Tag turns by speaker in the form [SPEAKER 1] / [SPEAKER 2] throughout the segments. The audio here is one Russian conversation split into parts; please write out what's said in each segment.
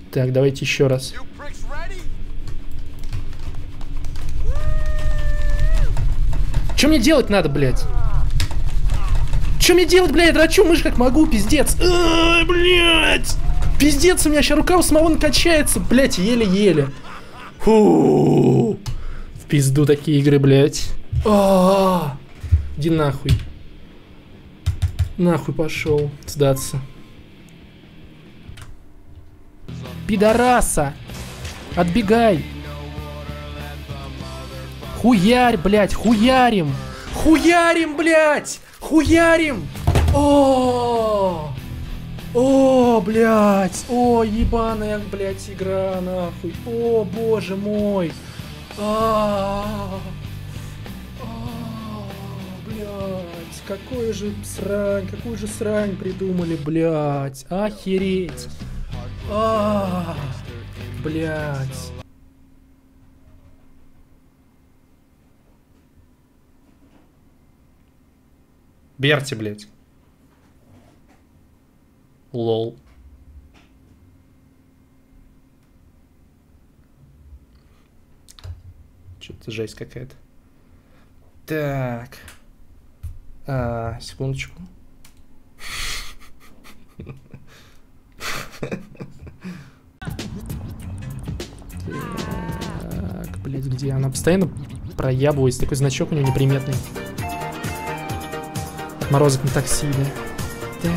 [SPEAKER 1] Так, давайте еще раз. Что мне делать надо, блядь? Что мне делать, блядь? Драчу мышь как могу, пиздец. Блядь. Пиздец, у меня сейчас рука у самого накачается. Блядь, еле-еле. Фу. В пизду такие игры, блядь. Иди нахуй. Нахуй пошел. Сдаться. Пидораса. Отбегай. Хуярь, блядь, хуярим. Хуярим, блядь. Хуярим. О, блядь. О, ебаная, блядь, игра, нахуй. О, боже мой. Блядь, какую же срань придумали, блядь. Охереть. Блядь. Берти, блядь. Лол. Что-то жесть какая-то. Так. Секундочку. Так, блядь, где она? Постоянно проябывается. Такой значок у нее неприметный. Отморозок на такси, да?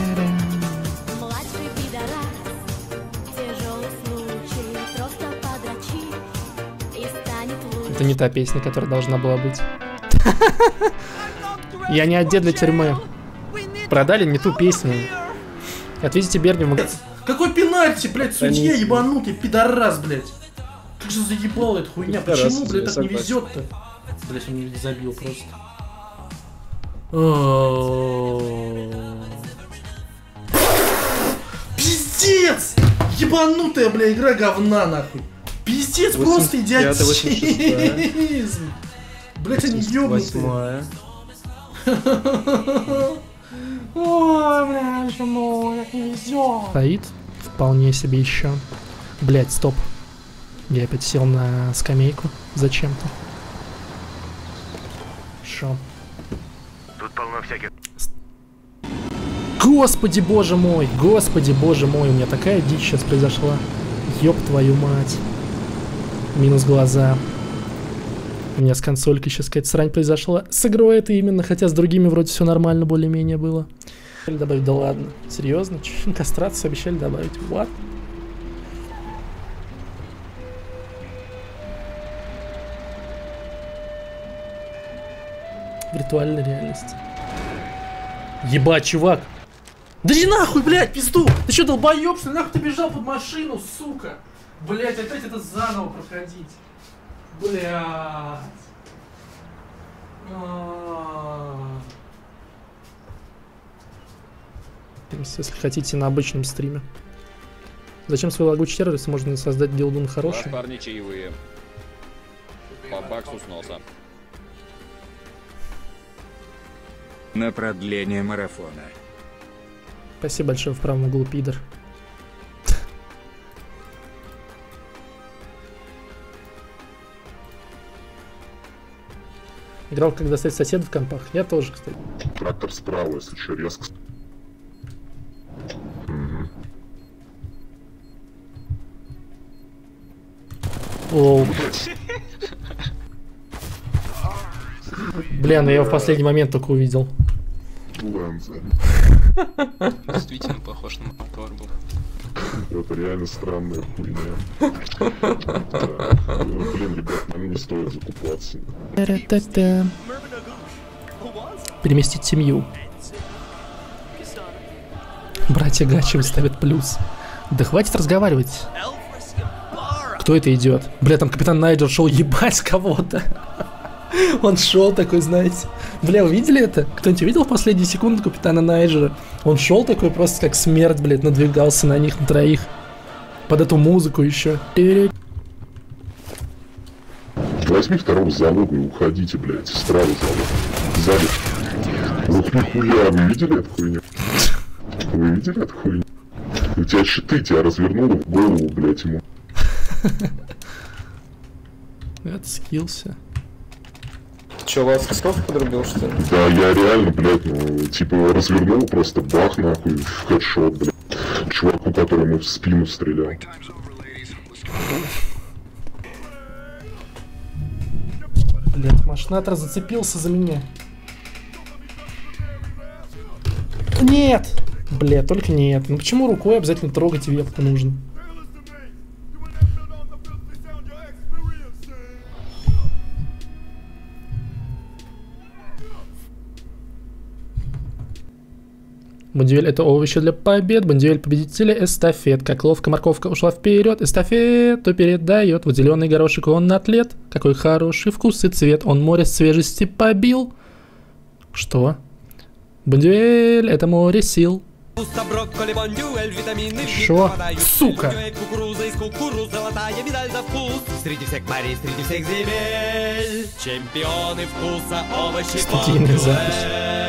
[SPEAKER 1] Это не та песня, которая должна была быть. Я не одет для тюрьмы. Продали не ту песню. Отвезите Берни в магазин. Какой пенальти, блядь, судья ебанутый, пидорас, блядь. Как же заебала эта хуйня, почему, блядь, так не везет-то? Блядь, он меня забил просто. Пиздец! Ебанутая, бля, игра говна, нахуй. Пиздец, просто идиотизм. Блять, они ёбнутые. Ой, бля, почему так не везет? Стоит вполне себе еще. Блять, стоп. Я опять сел на скамейку. Зачем-то. Шо?
[SPEAKER 2] Тут полно всяких.
[SPEAKER 1] Господи боже мой, у меня такая дичь сейчас произошла. Ёб твою мать. Минус глаза. У меня с консолькой сейчас какая-то срань произошла. С игрой это именно, хотя с другими вроде все нормально более-менее было. Обещали добавить, да ладно. Серьезно? Кастрацию обещали добавить. What? Виртуальная реальность. Ебать, чувак. Да не нахуй, блядь, пизду! Ты что, долбоёб, что ли? Нахуй ты бежал под машину, сука! Блядь, опять это заново проходить. Блядь. Если хотите на обычном стриме. Зачем свой лагучий сервер, если можно создать билдун хороший?
[SPEAKER 3] Парни чаевые. По баксу с носа.
[SPEAKER 4] На продление марафона.
[SPEAKER 1] Спасибо большое в правом углу, пидор. Играл, когда стоит сосед в компах. Я тоже, кстати.
[SPEAKER 5] Трактор справа, если что, резко.
[SPEAKER 1] Лоу. Бля, ну я его в последний момент только увидел.
[SPEAKER 6] Действительно похож на мотор был.
[SPEAKER 5] Это реально странная хуйня. Блин, ребят, нам не стоит закупаться.
[SPEAKER 1] Переместить семью. Братья Гачевы ставят плюс. Да хватит разговаривать. Кто это идет? Бля, там капитан Найджер шел ебать кого-то. Он шел такой, знаете. Бля, вы видели это? Кто-нибудь видел в последние секунды капитана Найджера? Он шел такой просто как смерть, блядь, надвигался на них, на троих. Под эту музыку еще.
[SPEAKER 5] Возьми второго залога и уходите, блядь, справа залог. Сзади. Вот нихуя, вы видели эту хуйню? Вы видели эту хуйню? У тебя щиты, тебя развернуло в голову, блядь, ему.
[SPEAKER 1] Отскился.
[SPEAKER 7] Че, вас кроссовку подрубил, что ли?
[SPEAKER 5] Да, я реально, блядь, ну, типа, развернул просто бах, нахуй, в хедшот, блядь. Чуваку, которому в спину стрелял.
[SPEAKER 1] Блядь, машинатор зацепился за меня. Нет! Блядь, только нет. Ну почему рукой обязательно трогать ветку нужно? Бондюэль — это овощи для побед. Бондюэль — победители эстафет. Как ловко морковка ушла вперед. Эстафету передает. Вот зеленый горошек, он атлет. Какой хороший вкус и цвет. Он море свежести побил. Что? Бондюэль — это море сил. Шо? Сука!
[SPEAKER 8] Среди всех морей, среди всех земель, чемпионы вкуса, овощи,
[SPEAKER 1] Студийная запись.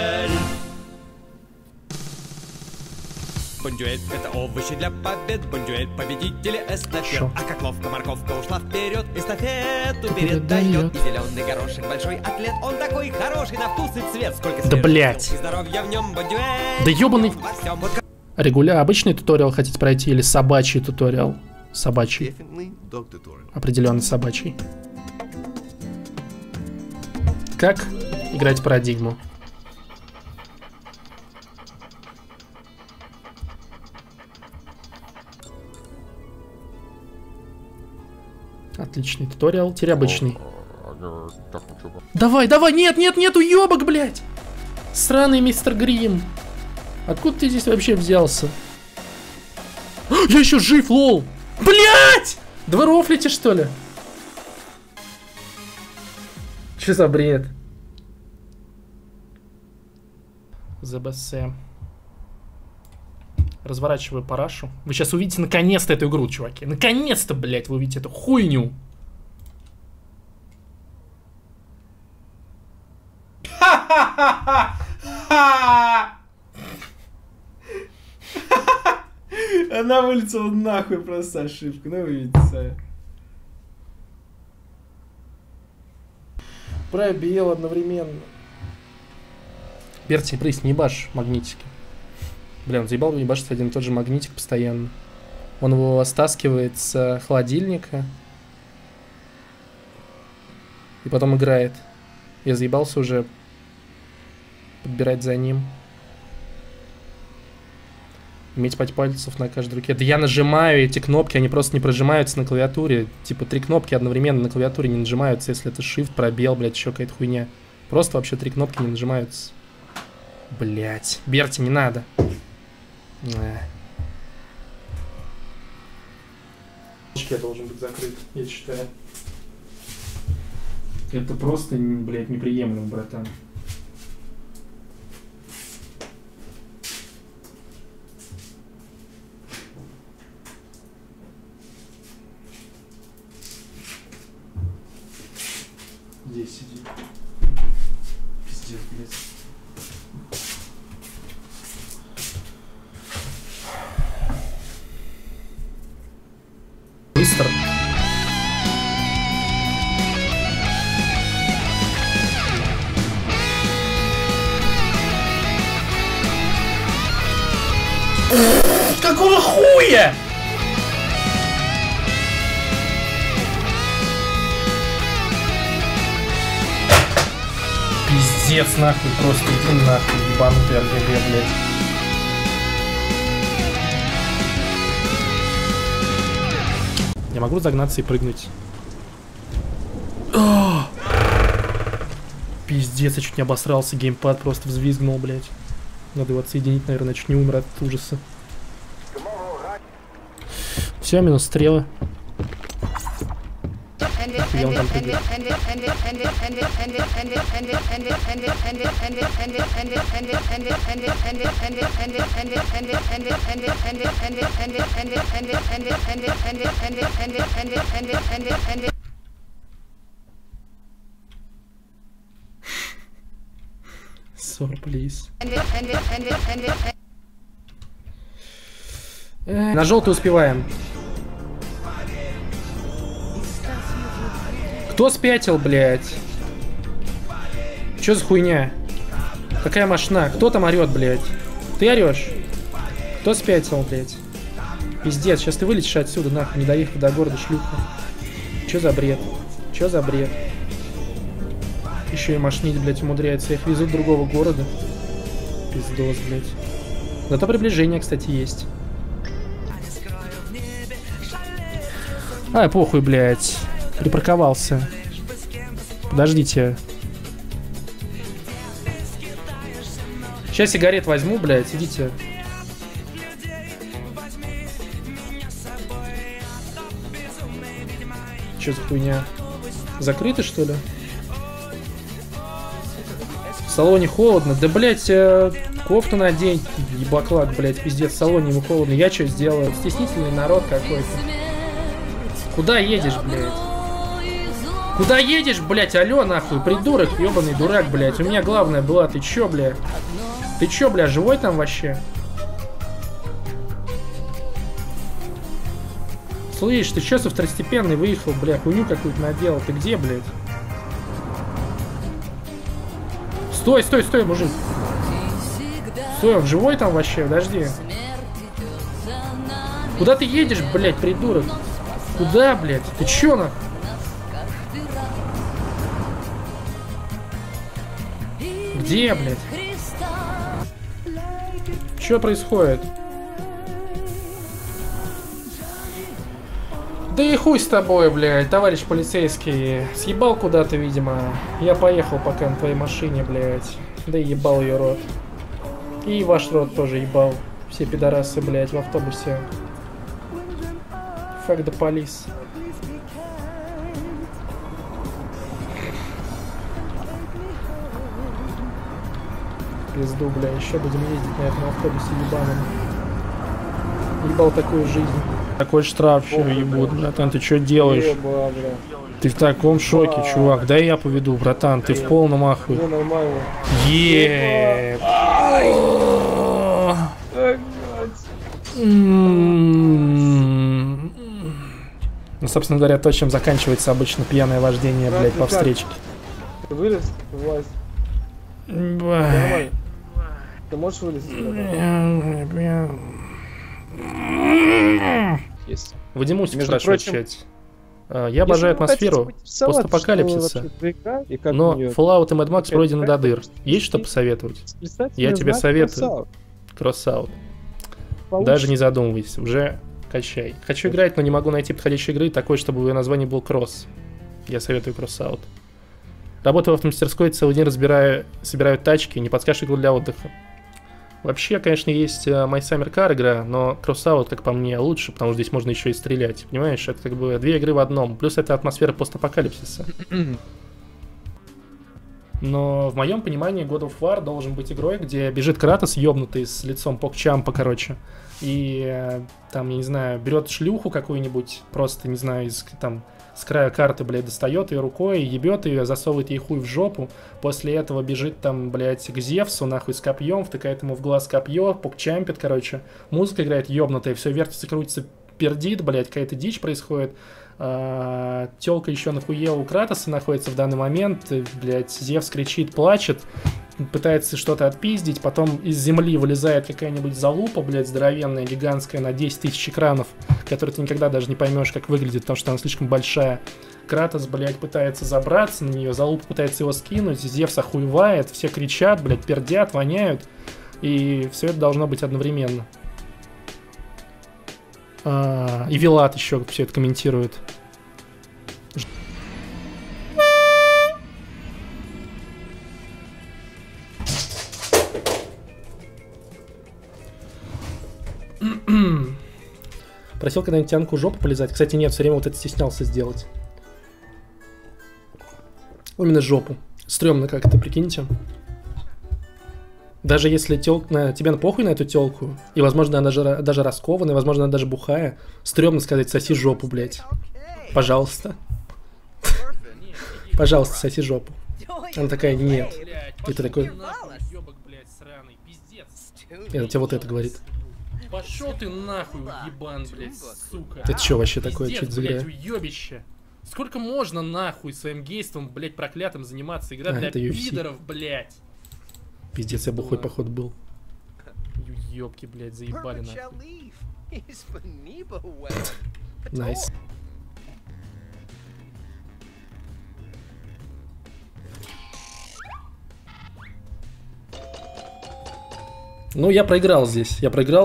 [SPEAKER 8] Бондюэль — это овощи для побед. Бондюэль — победители эстафет.
[SPEAKER 1] Шо?
[SPEAKER 8] А как ловко морковка ушла вперед, эстафету
[SPEAKER 1] Передает.
[SPEAKER 8] передает. И зеленый горошек большой атлет. Он такой хороший на вкус и цвет. Сколько
[SPEAKER 1] Да, блядь.
[SPEAKER 8] свежих сил и здоровья в нем. Бондюэль.
[SPEAKER 1] Да ёбаный.
[SPEAKER 8] Во всем. Вот
[SPEAKER 1] Обычный туториал хотите пройти или собачий туториал? Собачий. Определенно собачий. Как играть парадигму? Отличный туториал. Теперь обычный. Давай, давай, нет, нет, нет, уёбок, блядь! Сраный мистер Грим. Откуда ты здесь вообще взялся? Я еще жив, лол! Блядь! Да вы рофлите, что ли? Что за бред? ЗБС. Разворачиваю парашу. Вы сейчас увидите наконец-то эту игру, чуваки. Наконец-то, блядь, вы увидите эту хуйню. Она вылетела нахуй, просто ошибка. Ну вы видите сами. Пробел одновременно. Берти, брысь, не ебашь магнитики. Бля, он заебал ебашить один и тот же магнитик постоянно. Он его стаскивает с холодильника. И потом играет. Я заебался уже подбирать за ним. Иметь 5 пальцев на каждой руке. Да я нажимаю эти кнопки, они просто не прожимаются на клавиатуре. Типа 3 кнопки одновременно на клавиатуре не нажимаются, если это Shift, пробел, блядь, еще какая-то хуйня. Просто вообще 3 кнопки не нажимаются. Блядь. Берти, не надо. Я должен быть закрыт, я считаю. Это просто, блядь, неприемлемо, братан. Здесь сиди. Пиздец, блядь. Быстро. Какого хуя? Пиздец, нахуй, просто иди нахуй, ебанутый РГБ, блядь. Я могу загнаться и прыгнуть. О! Пиздец, я чуть не обосрался, геймпад просто взвизгнул, блядь. Надо его отсоединить, наверное, чуть не умер от ужаса. Все, минус стрелы. Я он там прыгает. Sorry, please. На желтый успеваем. Кто спятил, блядь? Чё за хуйня? Какая машина? Кто там орёт, блядь? Ты орёшь? Кто спятил, блядь? Пиздец, сейчас ты вылетишь отсюда, нахуй, не доехав до города, шлюха. Чё за бред? Чё за бред? Еще и машинить, блядь, умудряется. Их везут в другого города. Пиздос, блядь. Зато приближение, кстати, есть. Ай, похуй, блядь. Припарковался. Подождите. Сейчас сигарет возьму, блядь, идите. Чё за хуйня? Закрыто, что ли? В салоне холодно. Да, блядь, кофту надень. Ебаклак, блядь, пиздец, в салоне ему холодно. Я что сделаю? Стеснительный народ какой-то. Куда едешь, блядь? Куда едешь, блядь? Алло, нахуй, придурок, ебаный дурак, блядь. У меня главная была, ты чё, блядь? Ты чё, блядь, живой там вообще? Слышь, ты чё со второстепенной выехал, блядь? Хуйню какую-то наделал. Ты где, блядь? Стой, стой, стой, мужик. Стой, он живой там вообще? Подожди. Куда ты едешь, блядь, придурок? Куда, блядь? Ты чё, нахуй? Где, блядь? Что происходит? Да и хуй с тобой, блядь, товарищ полицейский. Съебал куда-то, видимо. Я поехал пока на твоей машине, блядь. Да и ебал ее рот. И ваш рот тоже ебал. Все пидорасы, блядь, в автобусе. Fuck the police. Пизду, бля, еще будем ездить на этом автобусе ебаном. Ебал такую жизнь. Такой штраф еще ебут, братан, ты что делаешь? Ты в таком шоке, чувак. Дай я поведу, братан, ты в полном ахуе. Еее. Ну, собственно говоря, то, чем заканчивается обычно пьяное вождение, блядь, по встречке.
[SPEAKER 7] Ты вылез, власть? Нормально. Ты можешь вылезти? Есть.
[SPEAKER 1] Вадимусик спрашивает в чате. Я обожаю атмосферу постапокалипсиса, но Fallout и Mad Max пройдены до дыр. Есть что посоветовать? Я тебе советую. Crossout. Даже не задумывайся, уже качай. Хочу играть, но не могу найти подходящей игры, такой, чтобы ее название был Cross. Я советую Crossout. Работаю в автомастерской, целый день собираю тачки, не подскажешь игру для отдыха. Вообще, конечно, есть My Summer Car игра, но Crossout, как по мне, лучше, потому что здесь можно еще и стрелять. Понимаешь, это как бы две игры в одном. Плюс это атмосфера постапокалипсиса. Но в моем понимании God of War должен быть игрой, где бежит Кратос, ёбнутый с лицом Покчампа, короче. И там, я не знаю, берет шлюху какую-нибудь, просто, не знаю, из там с края карты, блядь, достает ее рукой, ебет ее, засовывает ей хуй в жопу. После этого бежит там, блядь, к Зевсу, нахуй, с копьем, втыкает ему в глаз копье, покчампит, короче. Музыка играет ёбнутая, все вертится, крутится, пердит, блядь, какая-то дичь происходит. Тёлка еще нахуела у Кратоса находится в данный момент, блядь, Зевс кричит, плачет, пытается что-то отпиздить, потом из земли вылезает какая-нибудь залупа, блядь, здоровенная, гигантская, на 10 тысяч экранов, которую ты никогда даже не поймешь, как выглядит, потому что она слишком большая. Кратос, блядь, пытается забраться на нее, залупа пытается его скинуть, Зевс охуевает, все кричат, блядь, пердят, воняют, и все это должно быть одновременно. И Вилат еще все это комментирует. Просил когда-нибудь Тянку жопу полизать? Кстати, нет, все время вот это стеснялся сделать. Именно жопу. Стремно как-то, прикиньте. Даже если тебе похуй на эту тёлку, и, возможно, она даже раскованная, возможно, она даже бухая, стрёмно сказать, соси жопу, блядь. Пожалуйста. Пожалуйста, соси жопу. Она такая, нет. И ты такой... Это тебе вот это говорит. Пошел ты нахуй, ебан, блядь, сука. Это что вообще такое, что это за игра? Уёбище. Сколько можно нахуй своим гейством, блядь, проклятым заниматься? Игра для пидоров, блядь. Пиздец, я бухой, походу, был. Ёбки, блядь, заебали нахуй. Найс. Ну, я проиграл здесь.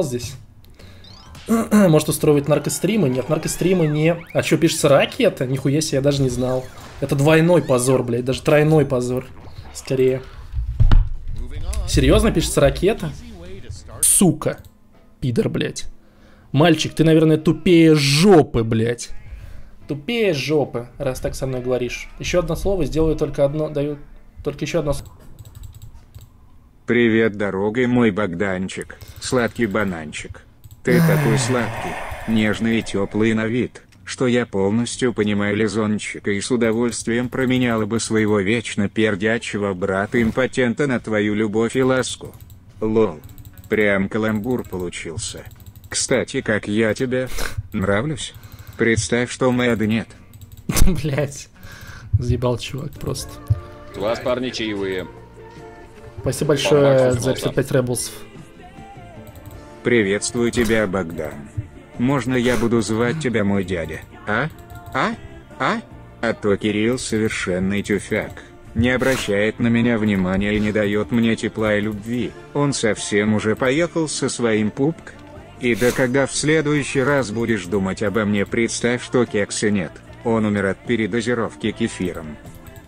[SPEAKER 1] Может устроить наркостримы? Нет, наркостримы не... А что, пишется ракета? Нихуя себе, я даже не знал. Это двойной позор, блядь, даже тройной позор. Скорее. Серьезно пишется ракета? Сука. Пидор, блядь. Мальчик, ты, наверное, тупее жопы, блядь. Тупее жопы, раз так со мной говоришь. Еще одно слово, сделаю только одно, даю только еще одно слово.
[SPEAKER 4] Привет дорогой, мой Богданчик, сладкий бананчик. Ты такой сладкий, нежный и теплый на вид, что я полностью понимаю лизончика и с удовольствием променяла бы своего вечно пердячего брата-импотента на твою любовь и ласку. Лол, прям каламбур получился. Кстати, как я тебе? Нравлюсь? Представь, что мэда нет.
[SPEAKER 1] Блять, заебал чувак просто.
[SPEAKER 3] У вас, парни, чаевые.
[SPEAKER 1] Спасибо большое за 55 рэблсов.
[SPEAKER 4] Приветствую тебя, Богдан. Можно я буду звать тебя мой дядя? А то Кирилл совершенный тюфяк. Не обращает на меня внимания и не дает мне тепла и любви. Он совсем уже поехал со своим пупк. И да когда в следующий раз будешь думать обо мне, представь, что кекса нет. Он умер от передозировки кефиром.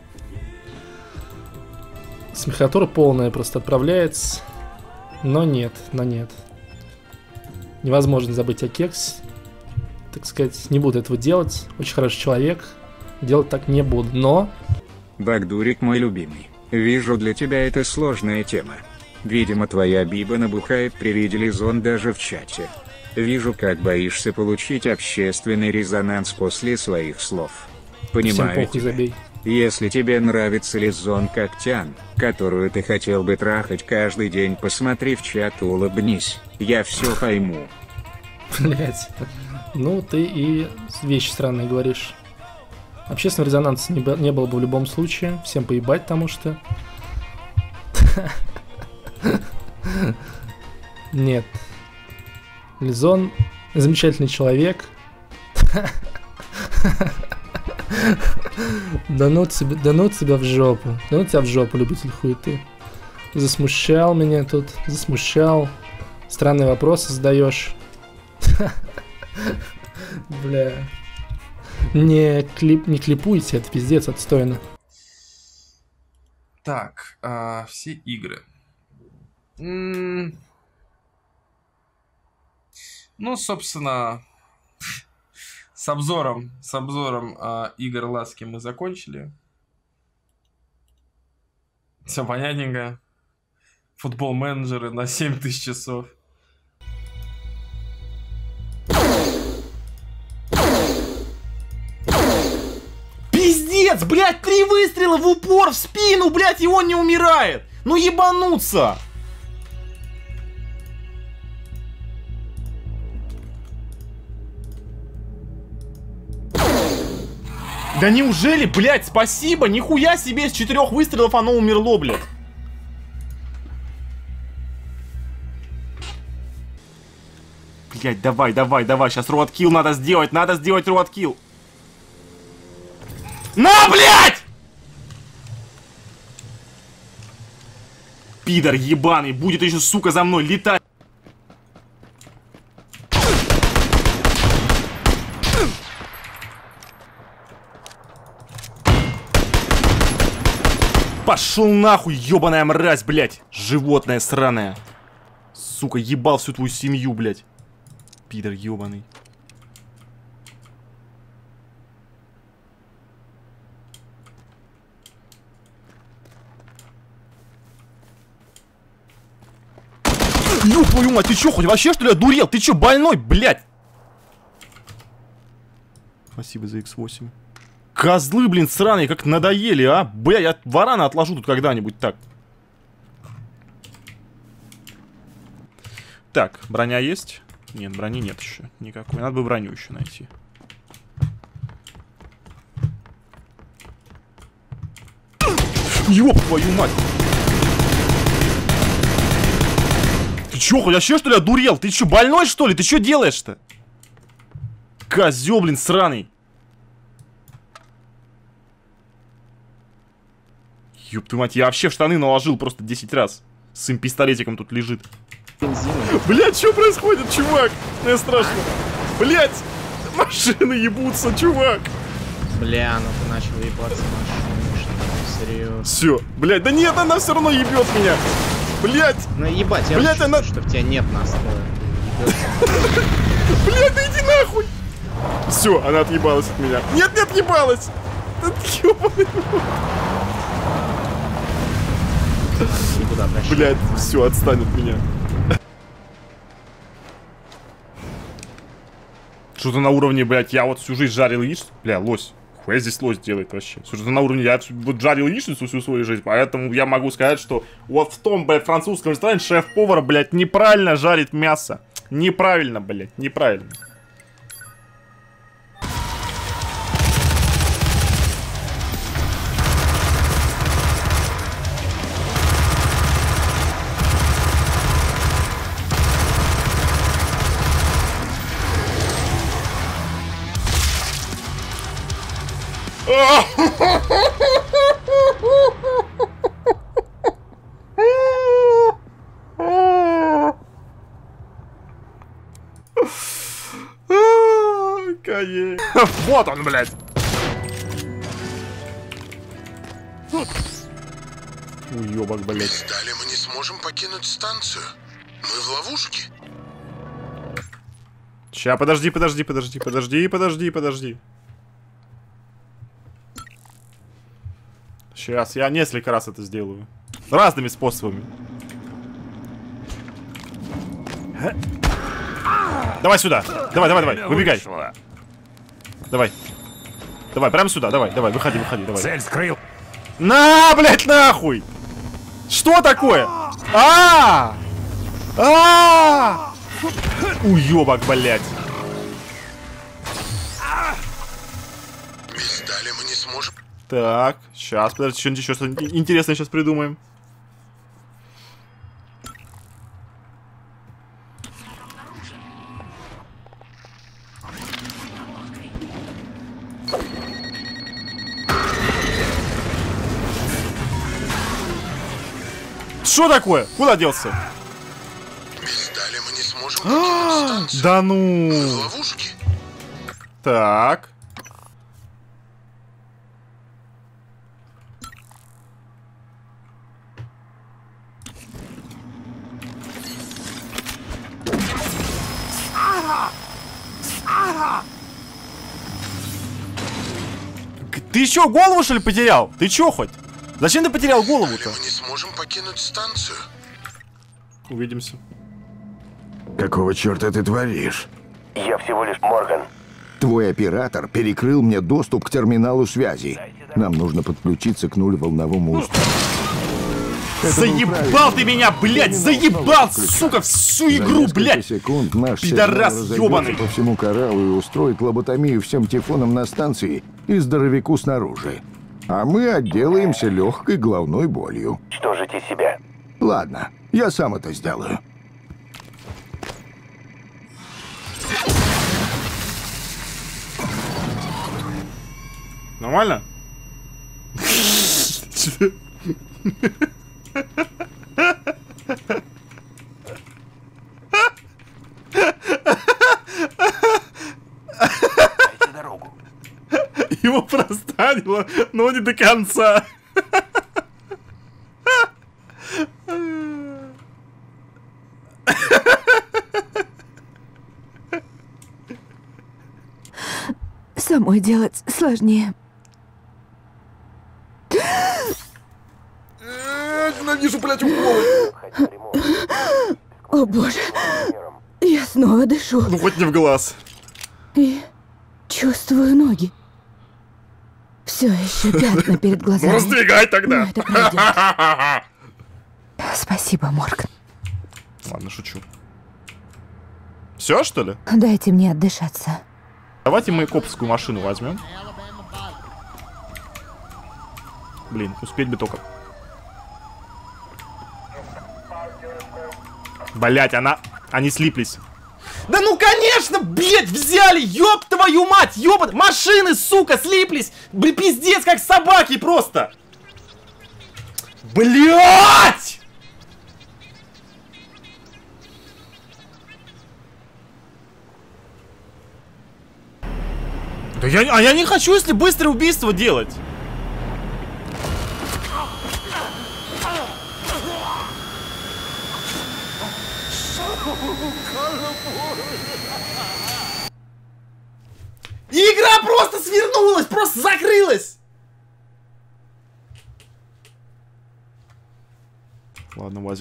[SPEAKER 1] Смехотура полная просто отправляется. Но нет. Невозможно забыть о кексе. Так сказать, не буду этого делать. Очень хороший человек. Делать так не буду, но...
[SPEAKER 4] Багдурик мой любимый. Вижу, для тебя это сложная тема. Видимо, твоя биба набухает при виде Лизон даже в чате. Вижу, как боишься получить общественный резонанс после своих слов. Понимаю тебя.
[SPEAKER 1] Забей.
[SPEAKER 4] Если тебе нравится Лизон как Тян, которую ты хотел бы трахать каждый день, посмотри в чат, улыбнись. Я все пойму.
[SPEAKER 1] Блять. Ну, ты и вещи странные говоришь. Общественного резонанса не было бы в любом случае. Всем поебать, потому что... Нет. Лизон замечательный человек. Да ну тебя в жопу. Да ну тебя в жопу, любитель хуеты. Засмущал меня тут. Засмущал. Странные вопросы задаешь. Бля. Не клипуйте, это пиздец отстойно.
[SPEAKER 9] Так, все игры. Ну, собственно, с обзором игр Ласки мы закончили. Все понятненько. Футбол-менеджеры на 7000 часов.
[SPEAKER 10] Пиздец, блядь, 3 выстрела в упор в спину, блядь, и он не умирает. Ну ебануться. Да неужели, блядь, спасибо, нихуя себе, с 4 выстрелов оно умерло, блядь. Блядь, давай, сейчас роадкилл надо сделать роадкилл. На, блядь! Пидор ебаный, будет еще, сука, за мной летать. Пошел нахуй, ебаная мразь, блядь. Животное сраное. Сука, ебал всю твою семью, блядь. Пидор ебаный. Ёб твою мать, ты чё, хоть вообще что ли одурел? Ты чё, больной, блядь? Спасибо за X8. Козлы, блин, сраные, как надоели, а? Бля, я варана отложу тут когда-нибудь, так. Так, броня есть. Нет, брони нет еще никакой. Надо бы броню еще найти. Ёб твою мать! Ты чё, хоть вообще что ли одурел? Ты чё, больной что ли? Ты чё делаешь-то? Козёл, блин, сраный. Ёб твою мать, я вообще в штаны наложил просто 10 раз. С своим пистолетиком тут лежит. Блять, что происходит, чувак? Мне страшно. Блять, машины ебутся, чувак.
[SPEAKER 7] Бля, ну ты начал ебаться машины, что серьезно.
[SPEAKER 10] Все, блять, да нет, она все равно ебет меня. Блять.
[SPEAKER 7] Ну ебать, я
[SPEAKER 10] блять, она...
[SPEAKER 7] что в тебя нет настроя.
[SPEAKER 10] Блять, да иди нахуй. Все, она отъебалась от меня. Нет, не отъебалась. Ёбаный. Блять, все, отстань от меня. Что-то на уровне, блять, я вот всю жизнь жарил яичницу. Бля, лось. Хуя здесь лось делает вообще. Что-то на уровне, я вот жарил яичницу всю свою жизнь, поэтому я могу сказать, что вот в том, блядь, французском ресторане шеф-повар, блядь, неправильно жарит мясо. Неправильно, блядь, неправильно. Вот он, блядь. Уёбок, блядь.
[SPEAKER 11] Далее мы не сможем покинуть станцию. Мы в ловушке.
[SPEAKER 10] Ща, подожди. Сейчас, я несколько раз это сделаю. Разными способами. Давай сюда. Давай, выбегай. Давай, прямо сюда, давай, выходи, давай.
[SPEAKER 2] Цель скрыл.
[SPEAKER 10] На, блядь, нахуй! Что такое? Уёбок, блядь.
[SPEAKER 11] Без Дали мы не сможем.
[SPEAKER 10] Так, сейчас, подожди, что-нибудь интересное сейчас придумаем. Что такое? Куда делся?
[SPEAKER 11] Без Дали мы не сможем покинуть станцию.
[SPEAKER 10] Да ну.
[SPEAKER 11] Мы в ловушке.
[SPEAKER 10] Так. Ты чё, голову что ли потерял? Ты чё хоть? Зачем ты потерял голову-то?
[SPEAKER 11] Мы не сможем покинуть станцию.
[SPEAKER 10] Увидимся.
[SPEAKER 2] Какого черта ты творишь?
[SPEAKER 12] Я всего лишь Морган.
[SPEAKER 2] Твой оператор перекрыл мне доступ к терминалу связи. Нам нужно подключиться к нулеволновому устройству.
[SPEAKER 10] Заебал ты меня, блядь! Заебал, сука, всю игру, блядь!
[SPEAKER 2] Секунд наш
[SPEAKER 10] пидорас ёбаный!
[SPEAKER 2] По всему кораллу и устроит лоботомию всем тифонам на станции и здоровяку снаружи. А мы отделаемся легкой головной болью.
[SPEAKER 12] Что же ты себя?
[SPEAKER 2] Ладно, я сам это сделаю.
[SPEAKER 10] Нормально? Его простанило, но не до конца.
[SPEAKER 13] Самой делать сложнее.
[SPEAKER 10] Ненавижу, блядь, уколы.
[SPEAKER 13] О боже, я снова дышу.
[SPEAKER 10] Ну хоть не в глаз.
[SPEAKER 13] И чувствую ноги. Все еще пятна перед глазами.
[SPEAKER 10] Ну раздвигай тогда.
[SPEAKER 13] Но это пройдет. Спасибо, Морган.
[SPEAKER 10] Ладно, шучу. Все, что ли?
[SPEAKER 13] Дайте мне отдышаться.
[SPEAKER 10] Давайте мы коповскую машину возьмем. Блин, успеть бы только. Блять, они слиплись. Да ну конечно, блять, взяли, ёб твою мать, ёб... Машины, сука, слиплись. Блин, пиздец, как собаки просто. Блять! Да я не хочу, если быстрое убийство делать. Игра просто свернулась, просто закрылась. Ладно, возьмем.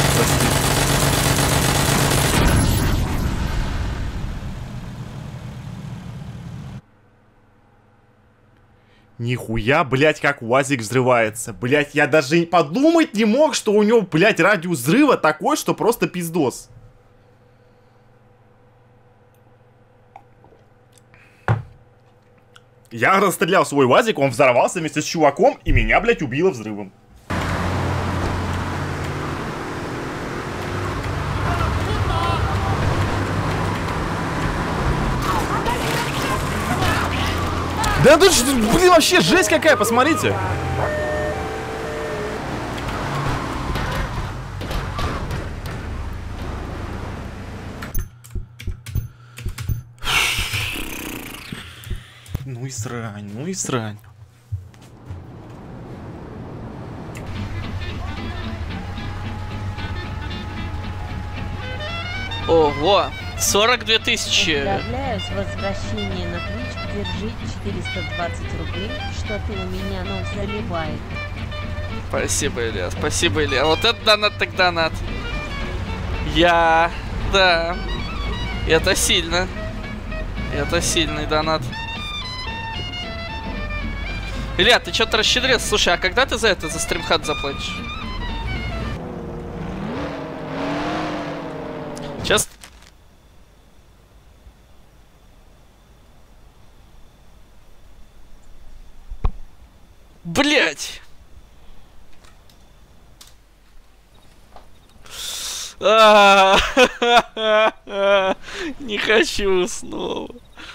[SPEAKER 10] Нихуя, блять, как УАЗик взрывается. Блять, я даже подумать не мог, что у него, блять, радиус взрыва такой, что просто пиздос. Я расстрелял свой УАЗик, он взорвался вместе с чуваком, и меня, блять, убило взрывом. Да тут, блин, вообще жесть какая, посмотрите. Ну и срань, ну и срань.
[SPEAKER 14] Ого, 42 тысячи.
[SPEAKER 15] Поздравляю с возвращением на Twitch. Держи 420 рублей, что ты у меня нос заливает.
[SPEAKER 14] Спасибо, Илья, спасибо, Илья. Вот это донат так донат. Да. Это сильно. Это сильный донат. Илья, ты что-то расщедрился. Слушай, а когда ты за это, за стримхат заплатишь? Сейчас. Блять! Не хочу снова.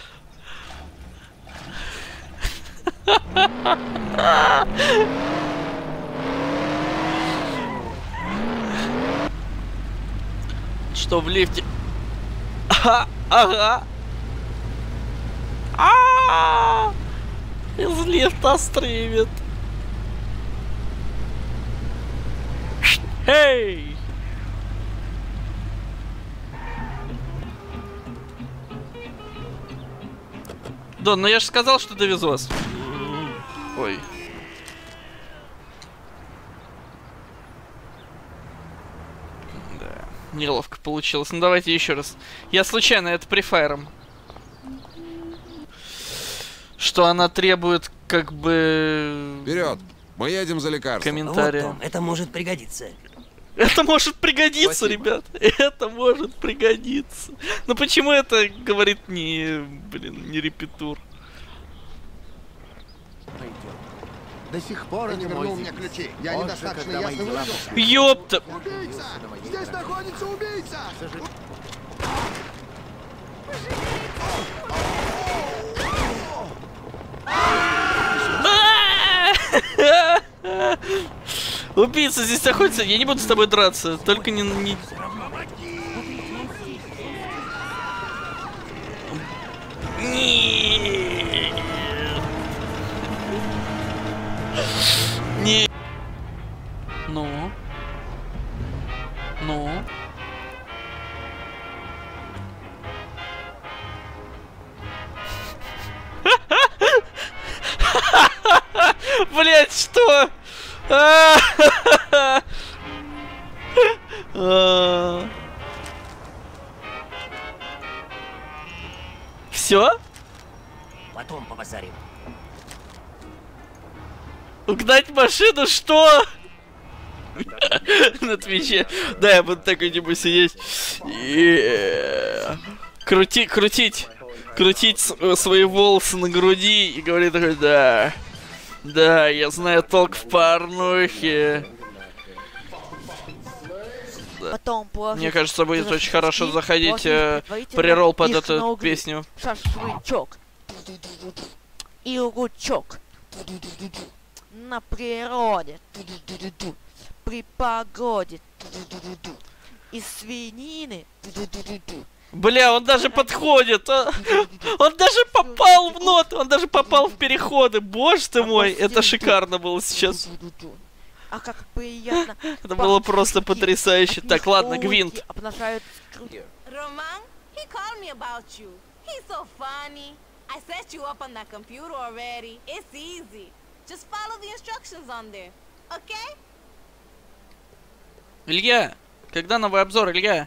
[SPEAKER 14] Что в лифте? Ага. Из лифта стримит. Эй! Дон, ну я же сказал, что довезу вас. Ой. Да, неловко получилось. Ну давайте еще раз. Я случайно, это префайром. Что она требует, как бы...
[SPEAKER 16] Вперед! Мы едем за лекарством.
[SPEAKER 14] Комментария.
[SPEAKER 17] Вот, Том, это может пригодиться.
[SPEAKER 14] Это может пригодиться,
[SPEAKER 16] Спасибо.
[SPEAKER 14] ребят. Это может пригодиться. Но почему это говорит не репетур?
[SPEAKER 18] До сих пор не вернул мне ключи. Я недостаточно ясно выразился.
[SPEAKER 14] Ёпта!
[SPEAKER 18] Убийца! Здесь находится убийца!
[SPEAKER 14] Убийца здесь находится. Я не буду с тобой драться. Только не... Не. Ну. Блять, что? Все?
[SPEAKER 17] Потом побазарим.
[SPEAKER 14] Угнать машину, что? На Твиче. Да, я буду такой, типа, сидеть. крутить свои волосы на груди и говорит такой: да, я знаю толк в порнухе. Да. Мне кажется, будет очень хорошо заходить преролл под эту песню.
[SPEAKER 15] Шашлычок и лучок на природе, при погоде, из свинины.
[SPEAKER 14] Бля, он даже подходит, он даже попал в ноты, он даже попал в переходы. Боже ты мой, это шикарно было сейчас.
[SPEAKER 15] А как приятно.
[SPEAKER 14] Это было просто потрясающе. Так, ладно, Гвинт.
[SPEAKER 19] Роман, he called me about you. He's so funny. I set you up on that computer already. It's easy. Just follow the instructions on there. Okay?
[SPEAKER 14] Илья, когда новый обзор, Илья?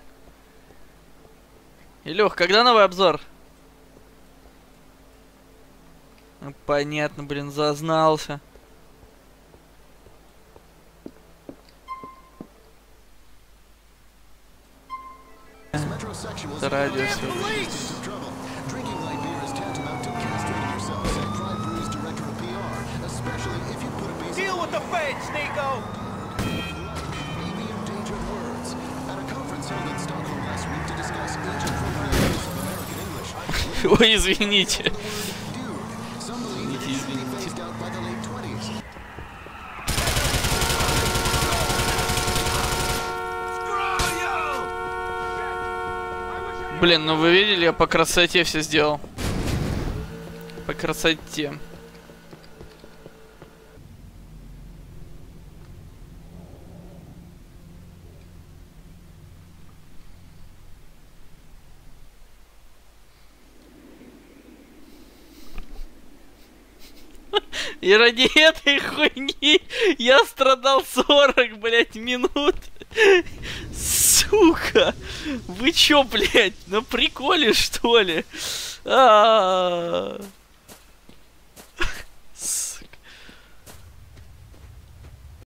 [SPEAKER 14] Илюх, когда новый обзор? Понятно, блин, зазнался. Это радио все. Ой, извините. Блин, ну вы видели, я по красоте все сделал. По красоте. И ради этой хуйни я страдал 40, блядь, минут. Сука! Вы чё, блядь, на приколе, что ли?